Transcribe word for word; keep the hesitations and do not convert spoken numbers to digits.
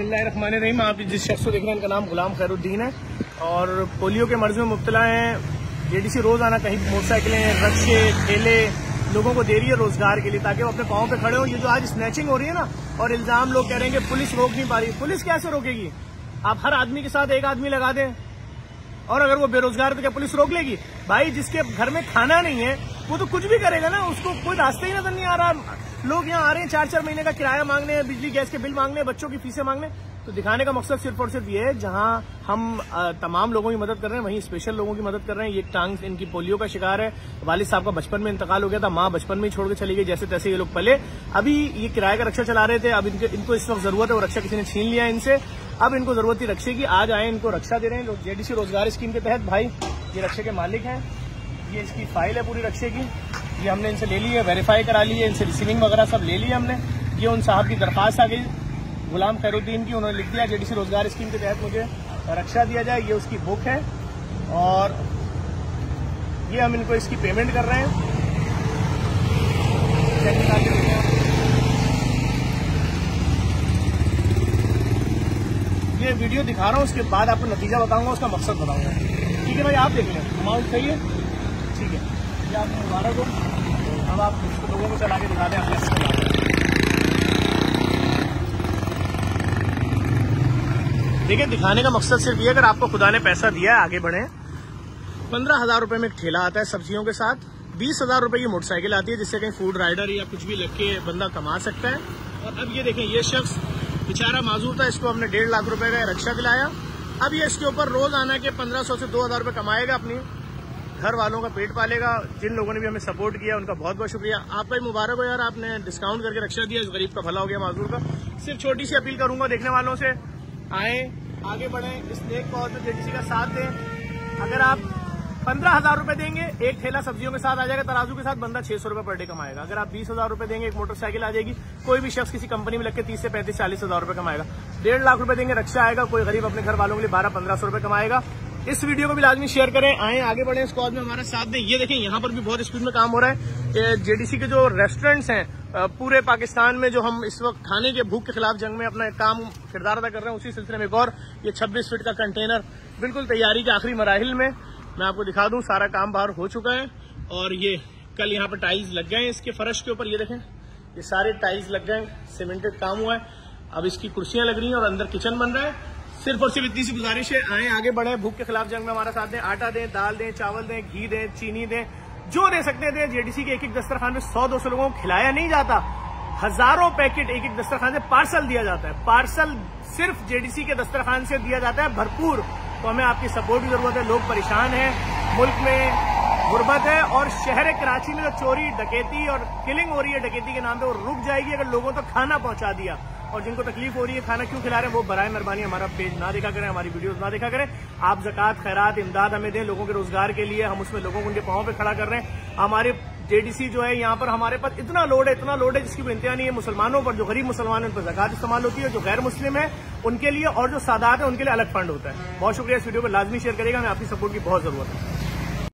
बिस्मिल्लाहिर्रहमानिर्रहीम। आप जिस शख्स को देख रहे हैं इनका नाम गुलाम खैरुद्दीन है और पोलियो के मर्ज में मुब्तला हैं। जेडीसी रोज आना कहीं मोटरसाइकिलें, रक्शे, ठेले लोगों को दे रही है रोजगार के लिए ताकि वो अपने पाँव पे खड़े हों। ये जो आज स्नैचिंग हो रही है ना और इल्जाम लोग कह रहे हैं कि पुलिस रोक नहीं पा रही, पुलिस कैसे रोकेगी? आप हर आदमी के साथ एक आदमी लगा दें और अगर वो बेरोजगार है तो क्या पुलिस रोक लेगी? भाई जिसके घर में खाना नहीं है वो तो कुछ भी करेगा ना, उसको कोई रास्ता ही नजर नहीं आ रहा। लोग यहाँ आ रहे हैं चार चार महीने का किराया मांगने, बिजली गैस के बिल मांगने, बच्चों की फीसें मांगने। तो दिखाने का मकसद सिर्फ और सिर्फ ये है, जहाँ हम आ, तमाम लोगों की मदद कर रहे हैं वहीं स्पेशल लोगों की मदद कर रहे हैं। ये टांग इनकी पोलियो का शिकार है, वालिद साहब का बचपन में इंतकाल हो गया था, माँ बचपन में ही छोड़ के चली गई, जैसे तैसे ये लोग पले। अभी ये किराए का रक्षा चला रहे थे, अब इनके इनको इस वक्त जरूरत है, वो रक्षा किसी ने छीन लिया इनसे। अब इनको जरूरत थी रक्षे की, आज आए इनको रक्षा दे रहे हैं जेडीसी रोजगार स्कीम के तहत। भाई ये रक्षे के मालिक हैं, ये इसकी फाइल है पूरी रक्षे की, ये हमने इनसे ले ली है, वेरीफाई करा ली है, इनसे रिसीविंग वगैरह सब ले ली है हमने। ये उन साहब की दरख्वास्त आ गई गुलाम खैरुद्दीन की, उन्होंने लिख दिया जेडीसी रोजगार स्कीम के तहत मुझे रक्षा दिया जाए। ये उसकी बुक है और ये हम इनको इसकी पेमेंट कर रहे हैं। ये वीडियो दिखा रहा हूँ, उसके बाद आपको नतीजा बताऊंगा, उसका मकसद बताऊंगा। ठीक है भाई, आप देख लें, अमाउंट सही है, ठीक है। ये आपको मुबारक हो। अब आप लोगों को चला के दिखा दें अपने। देखिए, दिखाने का मकसद सिर्फ ये, अगर आपको खुदा ने पैसा दिया है आगे बढ़े। पंद्रह हजार रुपए में एक ठेला आता है सब्जियों के साथ, बीस हजार रुपए की मोटरसाइकिल आती है जिससे कहीं फूड राइडर या कुछ भी लग के बंदा कमा सकता है। और अब ये देखें, ये शख्स बेचारा माजूर था, इसको हमने डेढ़ लाख रुपए का रक्षा दिलाया। अब ये इसके ऊपर रोज आना के पंद्रह सौ से दो हजार रुपए कमाएगा, अपनी घर वालों का पेट पालेगा। जिन लोगों ने भी हमें सपोर्ट किया उनका बहुत बहुत शुक्रिया। आपका भी मुबारक हो यार, आपने डिस्काउंट करके रक्षा दिया, इस गरीब का भला हो गया माजूर का। सिर्फ छोटी सी अपील करूंगा देखने वालों से, आए आगे बढ़े, इस नेक कौज में जेडीसी का साथ दें। अगर आप पंद्रह हजार रुपए देंगे, एक ठेला सब्जियों के साथ आ जाएगा, तराजू के साथ बंदा छह सौ रुपए पर डे कमाएगा। अगर आप बीस हजार रुपए देंगे, एक मोटरसाइकिल आ जाएगी, कोई भी शख्स किसी कंपनी में लग के तीस से पैंतीस चालीस हजार रुपए कमाएगा। डेढ़ लाख रुपए देंगे, रक्षा आएगा, कोई गरीब अपने घर वालों के लिए बारह पंद्रह सौ रुपए कमाएगा। इस वीडियो को भी लाजमी शेयर करें, आए आगे बढ़े, इस कॉज में हमारा साथ दें। ये देखें, यहाँ पर भी बहुत स्पीड में काम हो रहा है। जेडीसी के जो रेस्टोरेंट्स हैं पूरे पाकिस्तान में, जो हम इस वक्त खाने के भूख के खिलाफ जंग में अपना काम किरदार अदा कर रहे हैं, उसी सिलसिले में एक और ये छब्बीस फीट का कंटेनर बिल्कुल तैयारी के आखिरी मराहिल में, मैं आपको दिखा दूं, सारा काम बाहर हो चुका है। और ये कल यहाँ पर टाइल्स लग गए इसके फर्श के ऊपर, ये देखें, ये सारे टाइल्स लग गए, सीमेंटेड काम हुआ है। अब इसकी कुर्सियां लग रही हैं और अंदर किचन बन रहा है। सिर्फ और सिर्फ इतनी सी गुजारिश है, आए आगे बढ़े, भूख के खिलाफ जंग में हमारा साथ दें। आटा दें, दाल दें, चावल दें, घी दें, चीनी दें, जो दे सकते थे। जेडीसी के एक एक दस्तरखान में सौ दो सौ लोगों को खिलाया नहीं जाता, हजारों पैकेट एक एक दस्तरखान से पार्सल दिया जाता है। पार्सल सिर्फ जेडीसी के दस्तरखान से दिया जाता है भरपूर। तो हमें आपकी सपोर्ट की जरूरत है। लोग परेशान हैं, मुल्क में गुर्बत है और शहर कराची में जो चोरी डकैती और किलिंग हो रही है डकैती के नाम पे, वो रुक जाएगी अगर लोगों तक खाना पहुंचा दिया। और जिनको तकलीफ हो रही है, खाना क्यों खिला रहे हैं, वो बराए मेहरबानी हमारा पेज ना देखा करें, हमारी वीडियोस ना देखा करें। आप ज़कात, खैरात, इमदाद हमें दें लोगों के रोजगार के लिए, हम उसमें लोगों को उनके पाँव पे खड़ा कर रहे हैं। हमारे जेडीसी जो है यहाँ पर हमारे पास इतना लोड है, इतना लोड है जिसकी कोई इंतहा नहीं है। मुसलमानों पर, जो गरीब मुसलमान है उन पर ज़कात इस्तेमाल होती है, जो गैर मुस्लिम है उनके लिए और जो सादात है उनके लिए अलग फंड होता है। बहुत शुक्रिया, इस वीडियो को लाजमी शेयर करेगा, हमें आपकी सपोर्ट की बहुत जरूरत है।